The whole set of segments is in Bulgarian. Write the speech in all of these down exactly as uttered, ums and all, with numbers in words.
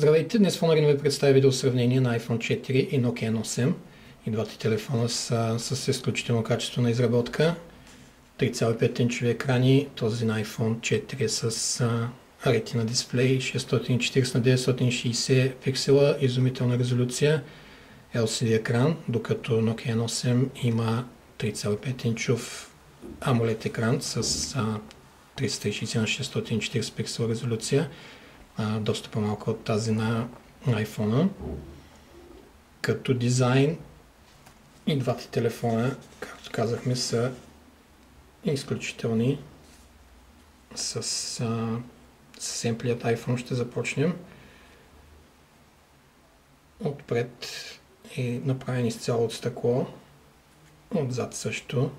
Здравейте, днес в Honor ви представя видео сравнение на iPhone четири и Nokia Ен осем. И двата телефона са с изключително качество на изработка. три цяло и пет инчови екрани, този на iPhone четири е с Retina дисплей, шестстотин и четиридесет на деветстотин и шейсет пиксела, изумителна резолюция, Ел Си Ди екран, докато Nokia Ен осем има три цяло и пет инчов AMOLED екран с триста и шейсет на шестстотин и четиридесет пиксела резолюция, доста по-малко от тази на iPhone-а. Като дизайн и двата телефона, както казахме, са изключителни. С а, семплият iPhone ще започнем. Отпред е направен изцяло от стъкло, отзад също.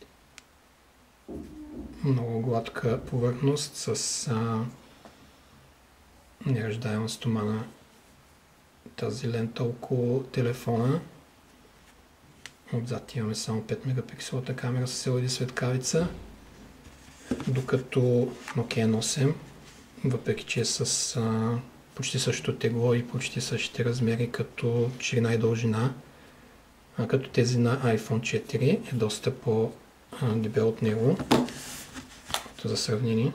Много гладка повърхност с а, нераздаема стомана, тази лента около телефона. Отзад имаме само пет мегапикселата камера с Ел И Ди светкавица, докато Nokia Ен осем, въпреки че е с а, почти същото тегло и почти същите размери като ширина и дължина, а, като тези на iPhone четири, е доста по-дебел от него. За сравнение.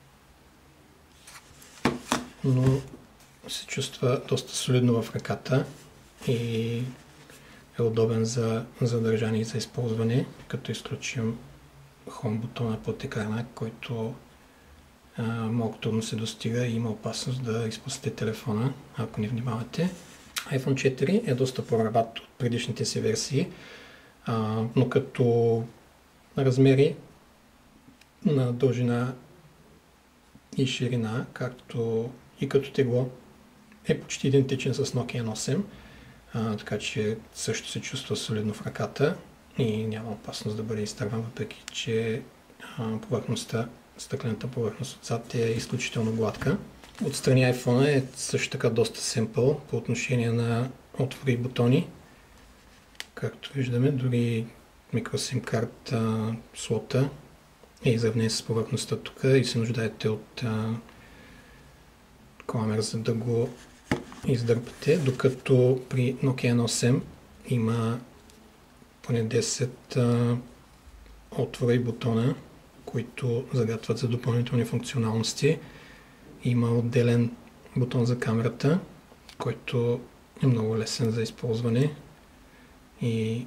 Но се чувства доста солидно в ръката и е удобен за, за държане и за използване, като изключим Home бутона под екрана, който а, малко трудно се достига и има опасност да изпуснете телефона, ако не внимавате. iPhone четири е доста по-рабат от предишните си версии, а, но като размери на дължина и ширина, както и като тегло, е почти идентичен с Nokia Ен осем, а, така че също се чувства солидно в ръката и няма опасност да бъде изтърван, въпреки че а, повърхността, стъклената повърхност отзад е изключително гладка. Отстрани iPhone е също така доста семпъл по отношение на отвори и бутони. Както виждаме, дори микросим карта слота е изравнен с повърхността тук и се нуждаете от а, кламер, за да го издърпате, докато при Nokia Ен осем има поне десет а, отвора и бутона, които загатват за допълнителни функционалности. Има отделен бутон за камерата, който е много лесен за използване и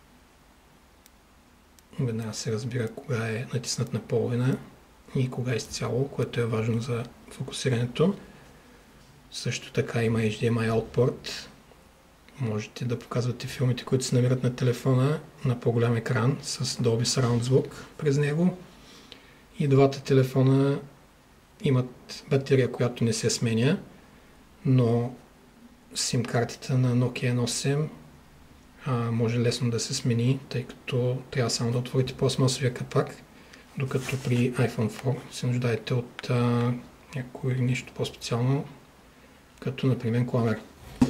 веднага се разбира кога е натиснат наполовина и кога е изцяло, което е важно за фокусирането. Също така има Ейч Ди Ем Ай Out Port. Можете да показвате филмите, които се намират на телефона, на по-голям екран с Dolby Surround звук през него. И двата телефона имат батерия, която не се сменя, но сим картата на Nokia Ен осем а, може лесно да се смени, тъй като трябва само да отворите пластмасовия капак, докато при iPhone фор се нуждаете от а, някое нещо по-специално, като например кламер.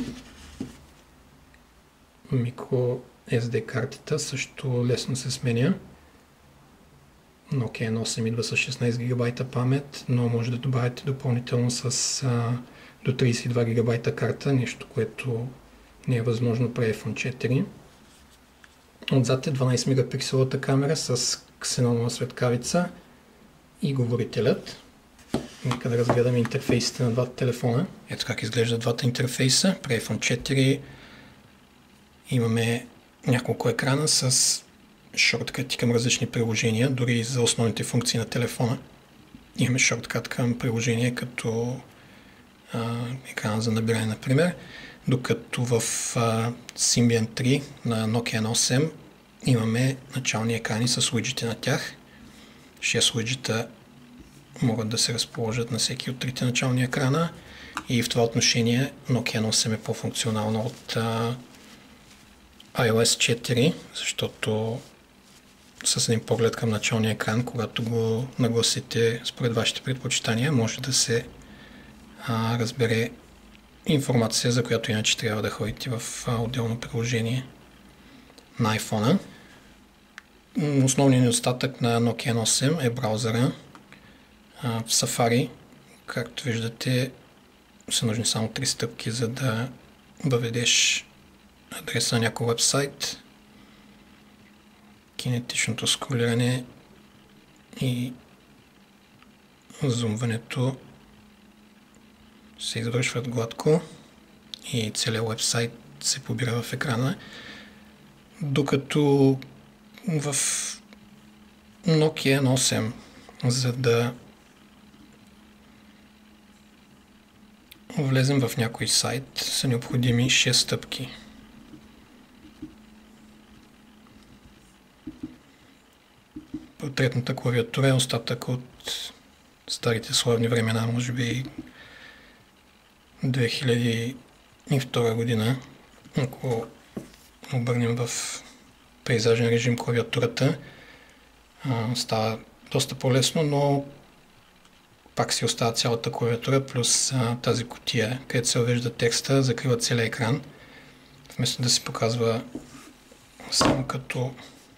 Микро Ес Ди картата също лесно се сменя. Nokia Ен осем идва с шестнайсет гигабайта памет, но може да добавите допълнително с а, до трийсет и два гигабайта карта, нещо, което не е възможно при iPhone четири. Отзад е дванайсет мегапикселата камера с ксенонова светкавица и говорителят. Нека да разгледаме интерфейсите на двата телефона. Ето как изглеждат двата интерфейса. При iPhone четири имаме няколко екрана с шорткати към различни приложения, дори и за основните функции на телефона. Имаме шорткат към приложения като а, екрана за набиране, например, докато в а, Symbian три на Nokia Ен осем имаме начални екрани с уиджети на тях. шест уиджета могат да се разположат на всеки от трите начални екрана и в това отношение Nokia Ен осем е по-функционална от а, ай О Ес четири, защото с един поглед към началния екран, когато го нагласите според вашите предпочитания, може да се а, разбере информация, за която иначе трябва да ходите в а, отделно приложение на iPhone-а. Основният недостатък на Nokia Ен осем е браузъра. А, в Safari, както виждате, са нужни само три стъпки, за да въведеш адреса на някой вебсайт, кинетичното скролиране и зумването се извършват гладко и целият вебсайт се побира в екрана, докато в Nokia ен осем, за да влезем в някой сайт, са необходими шест стъпки. Портретната клавиатура е остатък от старите славни времена, може би две хиляди и втора година. Ако обърнем в пейзажен режим клавиатурата, става доста по-лесно, но пак си остава цялата клавиатура, плюс а, тази кутия, където се въвежда текста, закрива целия екран, вместо да се показва само като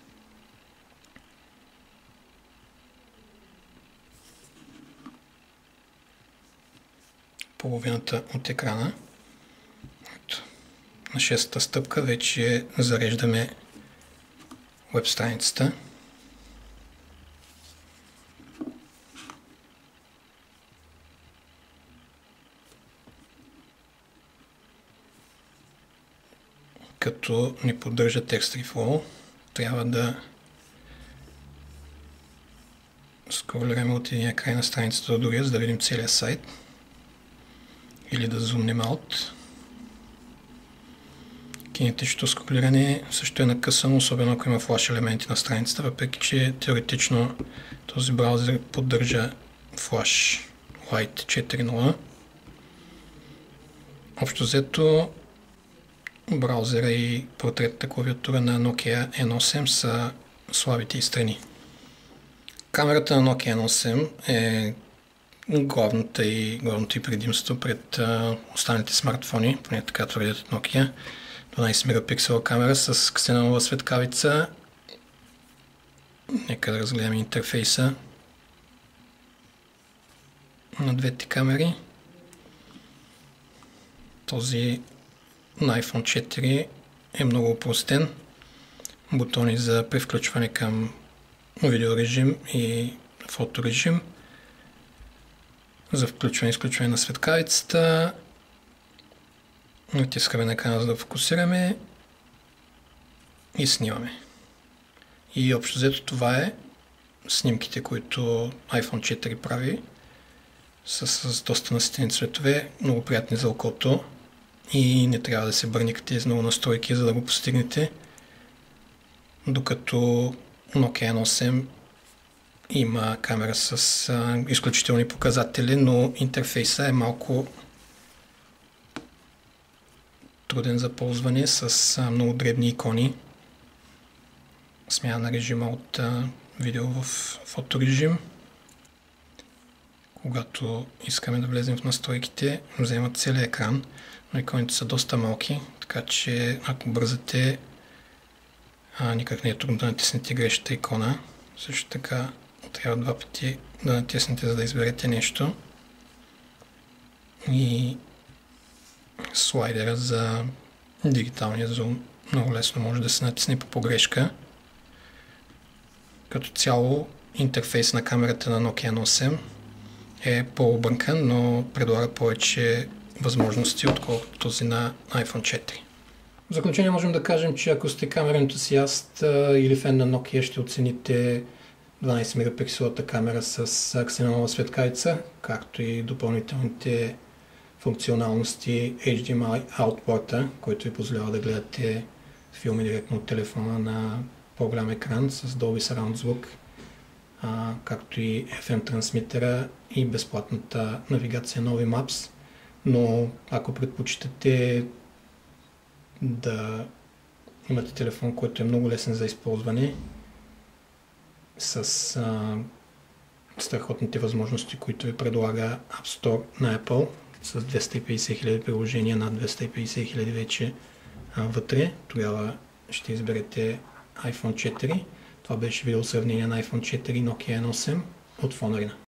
половината от екрана. На шестата стъпка вече зареждаме веб страницата. Като не поддържа текст Reflow, трябва да скролираме от единия край на страницата до другия, за да видим целия сайт, или да зумнем out. Кинетичното скролиране също е накъсано, особено ако има флаш елементи на страницата, въпреки че теоретично този браузър поддържа Flash Lite четири точка нула. Общо взето, браузъра и портретната клавиатура на Nokia ен осем са слабите й страни. Камерата на Nokia ен осем е главното и, главното и предимство пред а, останалите смартфони, поне така твърдят от Nokia. дванайсет мегапиксела камера с ксенонова светкавица. Нека да разгледаме интерфейса на двете камери. Този на iPhone четири е много упростен. Бутони за превключване към видеорежим и фоторежим. За включване и изключване на светкавицата. Натискаме на екрана, за да фокусираме и снимаме. И общо взето това е снимките, които iPhone четири прави. С, с доста наситени цветове, много приятни за окото и не трябва да се бърникате с много настройки, за да го постигнете. Докато Nokia ен осем има камера с а, изключителни показатели, но интерфейса е малко труден за ползване, с а, много дребни икони. Смяна на режима от а, видео в фоторежим. Когато искаме да влезем в настройките, вземат целият екран, но иконите са доста малки, така че ако бързате, а, никак не е трудно да натиснете грешната икона. Също така трябва два пъти да натиснете, за да изберете нещо. И слайдера за дигиталния зум много лесно може да се натисне по погрешка. Като цяло интерфейс на камерата на Nokia ен осем е по-объркан, но предлага повече възможности, отколкото този на iPhone четири. В заключение можем да кажем, че ако сте камерен ентусиаст или фен на Nokia, ще оцените дванайсет мегапикселата камера с ксенонова светкавица, както и допълнителните функционалности Ейч Ди Ем Ай Out порта, който ви позволява да гледате филми директно от телефона на по-голям екран с Dolby Surround звук, а, както и Еф Ем трансмитера и безплатната навигация Novi Maps. Но ако предпочитате да имате телефон, който е много лесен за използване, с а, страхотните възможности, които ви предлага App Store на Apple, с двеста и петдесет хиляди приложения, над двеста и петдесет хиляди вече а, вътре, тогава ще изберете iPhone четири. Това беше видео сравнение на iPhone четири и Nokia ен осем от Phone Arena.